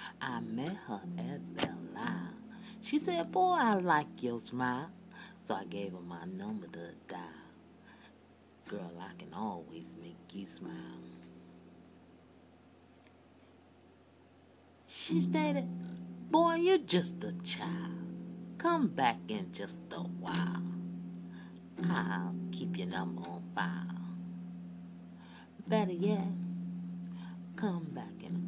I met her at Belle Isle. She said, "Boy, I like your smile." So I gave her my number to dial. Girl, I can always make you smile. She stated, "Boy, you're just a child. Come back in just a while. I'll keep your number on file. Better yet, come back in a